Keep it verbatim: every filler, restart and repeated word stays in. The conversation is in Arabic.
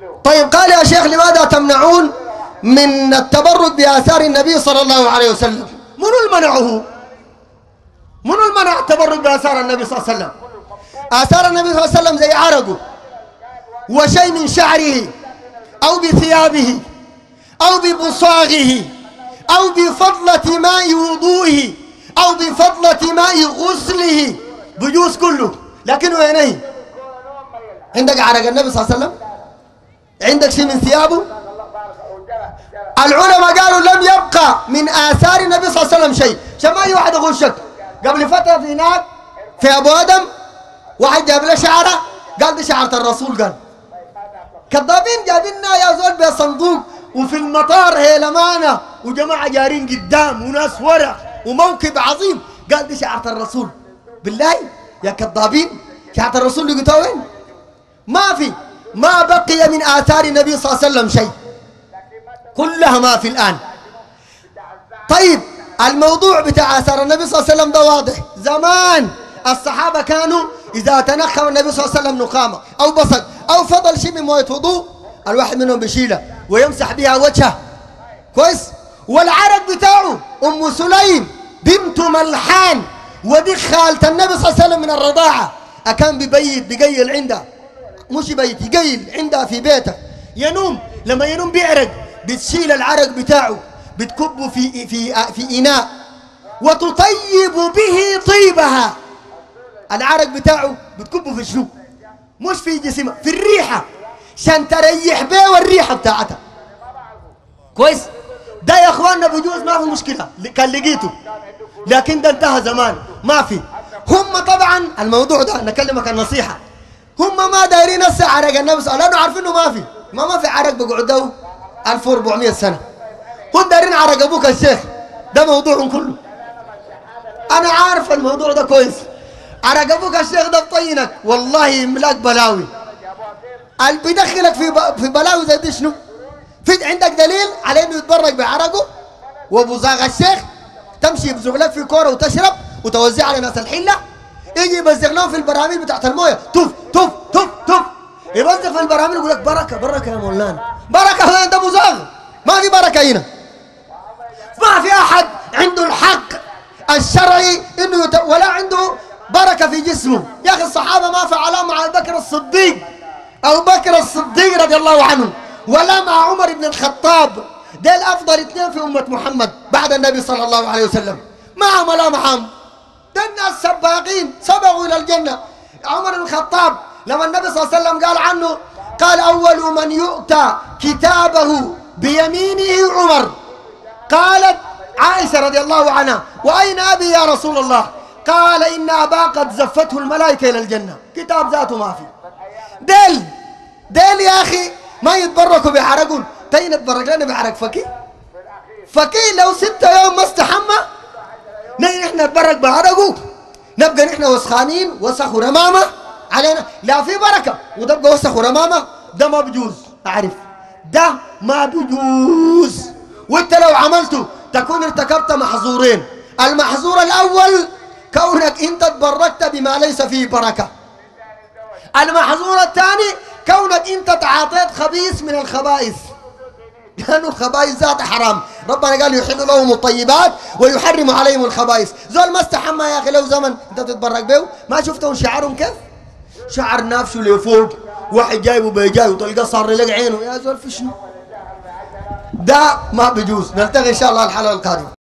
طيب قال يا شيخ لماذا تمنعون من التبرك بآثار النبي صلى الله عليه وسلم؟ منو المنعه؟ منو المنع التبرك بآثار النبي صلى الله عليه وسلم؟ آثار النبي صلى الله عليه وسلم زي عرقه وشيء من شعره أو بثيابه أو ببصاغه أو بفضلة ماء وضوئه أو بفضلة ماء غسله بجوز كله. لكن وينه؟ عندك عرق النبي صلى الله عليه وسلم؟ عندك شيء من ثيابه؟ العلماء قالوا لم يبقى من آثار النبي صلى الله عليه وسلم شيء. عشان ما أي واحد يغشك. قبل فترة في هناك في أبو آدم واحد جاب له شعرة قال دي شعرة الرسول. قال كذابين جايبيننا يا زول بصندوق وفي المطار هيلمانة وجماعة جارين قدام وناس ورا وموكب عظيم. قال دي شعرة الرسول. بالله يا كذابين شعرة الرسول لقيتوها وين؟ ما في. ما بقي من آثار النبي صلى الله عليه وسلم شيء. كلها ما في الآن. طيب الموضوع بتاع آثار النبي صلى الله عليه وسلم ده واضح. زمان الصحابة كانوا إذا تنخم النبي صلى الله عليه وسلم نخامة أو بصق أو فضل شيء من موية وضوء الواحد منهم بيشيله ويمسح بها وجهه كويس. والعرق بتاعه أم سليم بنت ملحان ودي خالة النبي صلى الله عليه وسلم من الرضاعة أكان ببيت بقيل عندها مش بيت يقيل عندها في بيتها ينوم. لما ينوم بيعرق بتشيل العرق بتاعه بتكبه في في في إناء وتطيب به طيبها. العرق بتاعه بتكبه في شنو؟ مش في جسمها في الريحة عشان تريح بيه والريحة بتاعتها كويس. ده يا اخواننا بجوز ما في مشكلة كان لقيته لكن ده انتهى زمان ما في. هم طبعا الموضوع ده نكلمك النصيحة هم ما دايرين هسه عرق النبي صلى الله عليه وسلم لانه عارفين انه ما في ما ما في عرق بقعدوا ألف وأربعمية سنة. هم دايرين عرق ابوك الشيخ ده موضوعهم كله. انا عارف الموضوع ده كويس. عرق ابوك الشيخ ده بطينك والله يملاك بلاوي. اللي بيدخلك في في بلاوي زي دي شنو؟ في عندك دليل على انه يتبرك بعرقه وبزاغ الشيخ تمشي يبزغ لك في كوره وتشرب وتوزع على ناس الحله يجي يبزغ لهم في البراميل بتاعت المويه توف توف توف توف يبزغ في البراميل يقول لك بركه بركه يا مولانا. بركه هنا ده بزاغ ما في بركه هنا. ما في احد عنده الحق الشرعي انه يت... ولا عنده بركه في جسمه. يا اخي الصحابه ما فعلوا مع ابو بكر الصديق ابو بكر الصديق رضي الله عنه ولا مع عمر بن الخطاب. ديل افضل اثنين في امه محمد بعد النبي صلى الله عليه وسلم. ما عملوا معهم ده الناس سباقين سبقوا الى الجنه. عمر بن الخطاب لما النبي صلى الله عليه وسلم قال عنه قال اول من يؤتى كتابه بيمينه عمر. قالت عائشه رضي الله عنها واين ابي يا رسول الله؟ قال ان ابا قد زفته الملائكه الى الجنه. كتاب ذاته ما في. ديل ديل يا اخي ما يتبركوا بعرقهم. تين نتبرك لنا بعرق فكي فكي لو ستة يوم ما استحمى نحن نحن نتبرك بعرقه نبقى نحن وسخانين وسخ ورمامه علينا. لا في بركه وتبقى وسخ ورمامه. ده ما بجوز. اعرف ده ما بجوز. وانت لو عملته تكون ارتكبت محظورين. المحظور الاول كونك انت تبركت بما ليس فيه بركه. المحظور الثاني كونك انت تعاطيت خبيث من الخبائث لانه الخبائث ذات حرام. ربنا قال يحل لهم الطيبات ويحرم عليهم الخبائث. زول ما استحمى يا اخي لو زمن انت تتبرك به ما شفتهم شعرهم كيف؟ شعر نافشه لفوق واحد جايبه بيجاي وتلقى صار لك عينه يا زول في شنو؟ ده ما بيجوز. نلتقي ان شاء الله الحلقه القادمه.